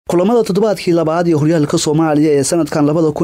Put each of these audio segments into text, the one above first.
kulamada toddobaadkii labaad ee horyaalka Soomaaliya ee sanadkan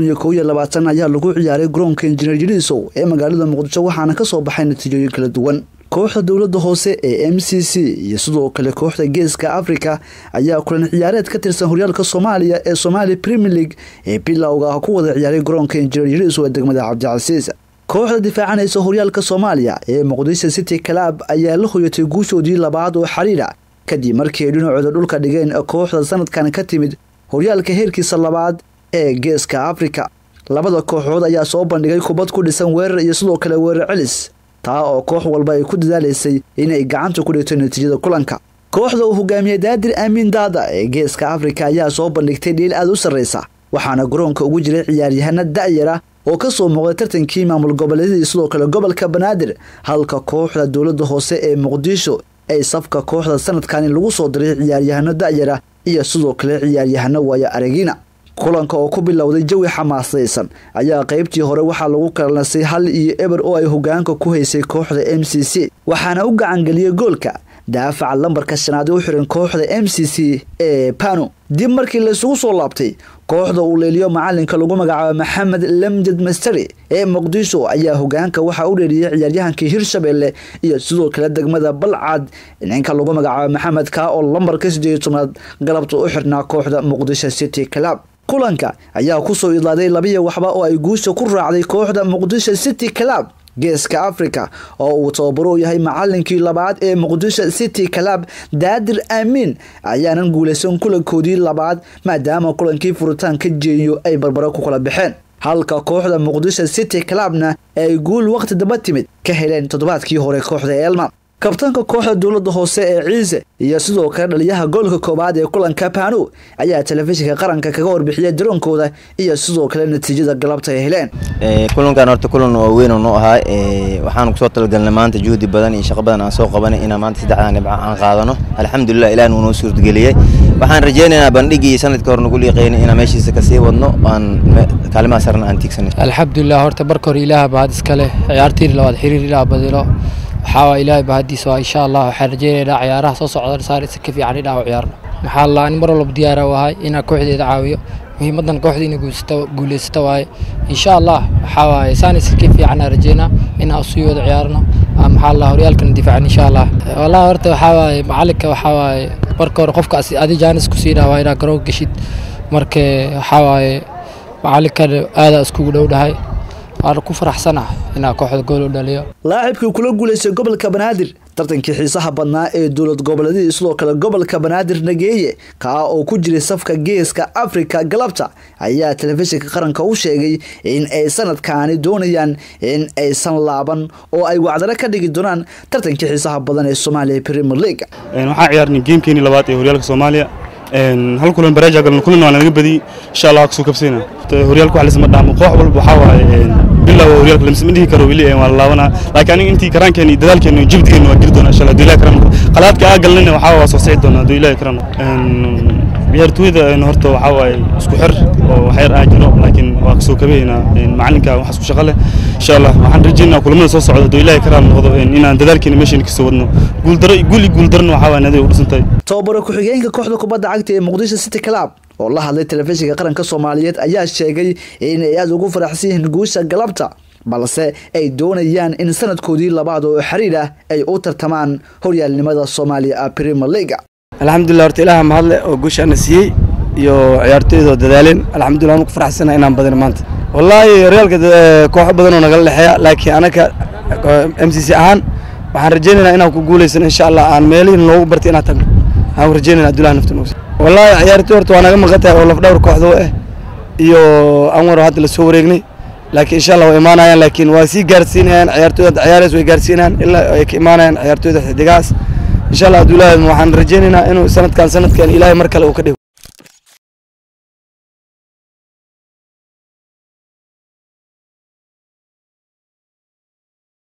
2021 ayaa lagu ciyaaray garoonka Engineer Jiriso ee magaalada Muqdisho waxaana ka soo baxay natiijooyin kala duwan. Kooxda dawladda hoose ee MCC iyo sidoo kale kooxda Geeska Afrika ayaa kulan ciyaareed ka tirsan horyaalka Soomaaliya ee Somali Premier League ee bilowga ku wada ciyaaray garoonka Engineer Jiriso ee degmada Cabdicasiis. kooxda difaacanaysa horyaalka Soomaaliya ee Muqdisho City Club ayaa la hoyatay guushoodii labaad oo xariira kadib markii dhinacooda dhulka dhigeen kooxda sanadkan ka timid horyaalka heerkiisa labaad ee Geeska Afrika. labada kooxood ayaa soo bandhigay kubad ku dhisan weerar iyo sidoo kale weerar celis taa oo koox walba ay ku dadaaleysay inay gacanta ku dhigto natiijada kulanka. kooxda uu hogaamiyay Daadir Aamin Daada ee Geeska Afrika ayaa soo bandhigtay dheel aad u sareysa waxaana garoonka ugu jiray ciyaaryahanada da'yara oo ka soo muuqday tartankii maamul goboleedyada sidoo kale gobolka Banaadir halka kooxda dawladda hoose ee Muqdisho ay safka kooxda sanadkan lagu soo diray ciyaaryahanada da'yara iyo sidoo kale ciyaaryahanada waya aragina. kulanka oo ku bilowday jawi xamaasaysan ayaa qaybtii hore waxaa lagu kalnasay 1-0 oo ay hogaanka ku haysay kooxda MCC waxaana u gacan galiyay goolka daafaca lambarka 5 u xiran kooxda MCC ee Pano. dib markii la isugu soo laabtay kooxda uu leeliyo macalinka lagu magacaabo Maxamed Lamjad Mastari ee Muqdisho ayaa hogaanka waxa uu dheeriyay ciyaaryahankii Hirshabelle iyo sidoo kale degmada Balcad ninka lagu magacaabo Maxamed ka oo lambarka 18 galabta u xirnaa kooxda Muqdisho City Club. kulanka ayaa ku soo idlaaday 2-1 oo ay guusha ku raacday kooxda Muqdisho City Club. Geeska Afrika oo uu tababaro yahay macallinkii labaad ee Muqdisho City Club Daadir Aamin ayaanan guuleysan kulankoodii labaad maadaama kulankii furitaanka jeeyo ay barbaro ku kala baxeen halka kooxda Muqdisho City Clubna ay guul waqti daba timid ka heleen toddobaadkii hore kooxda Elma. kabtanka kooxda dawladda hoose ee Ciise iyo sidoo kale dhaliyaha goolka koobaad ee kulanka Pano ayaa telefishinka qaranka kaga warbixiyay daroonkooda iyo sidoo kale natiijada galabta ay heleen. kulankan horta kulan oo weyn oo ahaa waxaan ku soo talgalnay maanta juhdi badan iyo shaqo badan aan soo qabanay in maanta 3 dhibco aan qaadano alxamdulillah ilaahay uu noo suurtageliyay. waxaan rajaynaynaa bandhigii sanadka hore nagu liiqeynay in meeshiisa ka sii wadno aan kaalmaha sarna aan tiigsanay. alxamdulillah horta barka hore ilaahay baad iska leh ciyaartii labaad xiriir ilaa badilo waxaa ilaahay bahadiisa waa insha Allah waxaan rajaynaynaa ciyaaraha soo socda saar si ka fiican inaan u ciyaarno. maxaa Allah in mar walba diyaar u ahay inaan kooxdeeda caawiyo muhiimadan kooxda inay guuleysto waay insha Allah waxaa saan si ka fiican rajaynaa inaan soo wada ciyaarno maxaa Allah horyaalkan difaacan insha Allah. wallahi horta waxaa macalinka waxaa marka hore qofka adi jaanis ku siina waa inaan garoon gashid marka waxaa macalinka aad isku dhowdahay aan ku faraxsanahay inaan kooxda gool u dhaliyo. laacibkii kula guuleysay gobolka Banaadir tartankii xiisaha badnaa ee dawlad goboleedyada sidoo kale gobolka Banaadir nageeye ka oo ku jiray safka Geeska Afrika galabta ayaa telefishinka qaranka u sheegay in ay sanadkan doonayaan in ay san laaban oo ay wacdara ka dhigi doonaan tartankii xiisaha badan ee Somali Premier League. waxaan ciyaarnay gamekeeni labaad ee horyaalka Soomaaliya hal kulan baraaja galno kulan waa laga badiyay insha Allah ku soo kabsayna horyaalku waxa la isma dhaamo koox walba waxa waaye bilow horyaalka lamsma dhihi karo wili waa laabana laakiin intii karaankeeni dadaalkeeni jibdkeeni waa giri doona insha Allah Ilaahay karam qalaadka aan galnayna waxa waa soo sii doona Ilaahay karam ciyaartooyda horta waxa waaye isku xir oo xeer aan jiro laakiin waa soo kabeeyna macalinka waxa isku shaqo leh insha Allah waxaan rajaynayaa kulamada soo socda Ilaahay karam noqdo inaan dadaalkeeni meeshan ka soo wadno guul darno waxa waa naday u dhisantay. tababaro ku xigeenka kooxda kubadda cagta ee Muqdisho City Club oo la hadlay telefishinka qaranka Soomaaliyeed ayaa sheegay in ay aad ugu faraxsan yihiin guusha galabta balse ay doonayaan in sanadkoodii labaad oo xiriir ah ay u tartamaan horyaalnimada Soomaaliya Premier League. alxamdulillah horta ilaahay ma hadle oo guusha siiyay iyo ciyaartooyda dadaaleen alxamdulillah aan ku faraxsanahay inaan badan maanta. wallahi horyaalka koox badan oo naga leexaya laakiin anaka MCC ahaan waxaan rajaynaynaa inaan ku guuleysan insha Allah aan meelin loogu bartay inaan tagno aan rajaynaynaa Abdullaah naftan wallahi ciyaartooy horta waa naga maqatay oo laf dhawr kooxda iyo anwar hadda la soo wareegnay laakiin insha Allah way imaanayaan laakiin waa si gaarsiinayaan ciyaartooyda ciyaarays way gaarsiinayaan ilaa ay ka imaanayaan ciyaartooyda xidigaas insha Allah Abdullaah waxaan rajaynaynaa inuu sanadkan Ilaahay mar kale uu ka dhigo.